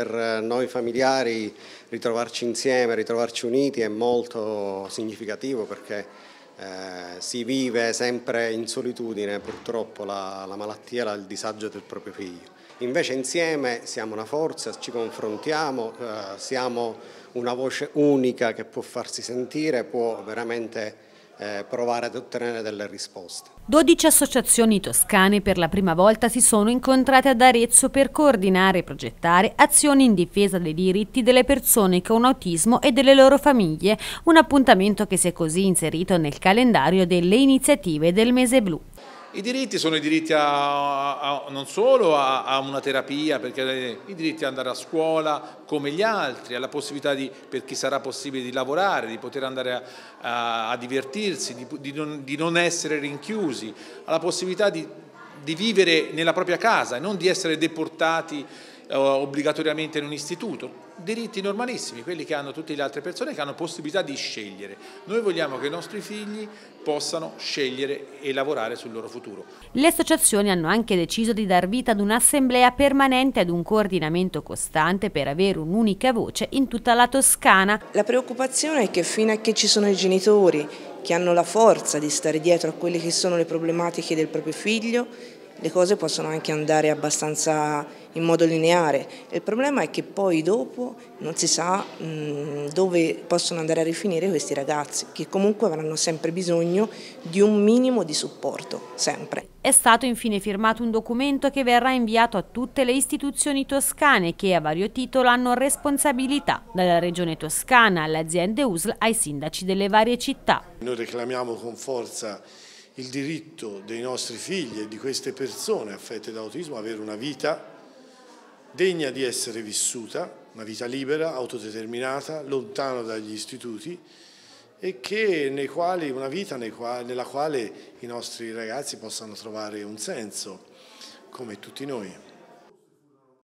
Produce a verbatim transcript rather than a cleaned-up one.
per noi familiari ritrovarci insieme, ritrovarci uniti è molto significativo perché eh, si vive sempre in solitudine purtroppo la, la malattia, il disagio del proprio figlio. Invece insieme siamo una forza, ci confrontiamo, eh, siamo una voce unica che può farsi sentire, può veramente Eh, provare ad ottenere delle risposte. dodici associazioni toscane per la prima volta si sono incontrate ad Arezzo per coordinare e progettare azioni in difesa dei diritti delle persone con autismo e delle loro famiglie, un appuntamento che si è così inserito nel calendario delle iniziative del Mese Blu. I diritti sono i diritti a, a, non solo a, a una terapia, perché i diritti ad andare a scuola come gli altri, alla possibilità di, per chi sarà possibile di lavorare, di poter andare a, a, a divertirsi, di, di, non, di non essere rinchiusi, alla possibilità di, di vivere nella propria casa e non di essere deportati eh, obbligatoriamente in un istituto. Diritti normalissimi, quelli che hanno tutte le altre persone che hanno possibilità di scegliere. Noi vogliamo che i nostri figli possano scegliere e lavorare sul loro futuro. Le associazioni hanno anche deciso di dar vita ad un'assemblea permanente e ad un coordinamento costante per avere un'unica voce in tutta la Toscana. La preoccupazione è che fino a che ci sono i genitori che hanno la forza di stare dietro a quelle che sono le problematiche del proprio figlio, le cose possono anche andare abbastanza in modo lineare. Il problema è che poi dopo non si sa mh, dove possono andare a rifinire questi ragazzi, che comunque avranno sempre bisogno di un minimo di supporto, sempre. È stato infine firmato un documento che verrà inviato a tutte le istituzioni toscane che a vario titolo hanno responsabilità, dalla Regione Toscana alle aziende U S L ai sindaci delle varie città. Noi reclamiamo con forza il diritto dei nostri figli e di queste persone affette da autismo ad avere una vita degna di essere vissuta, una vita libera, autodeterminata, lontano dagli istituti e che nei quali, una vita nei quali, nella quale i nostri ragazzi possano trovare un senso, come tutti noi.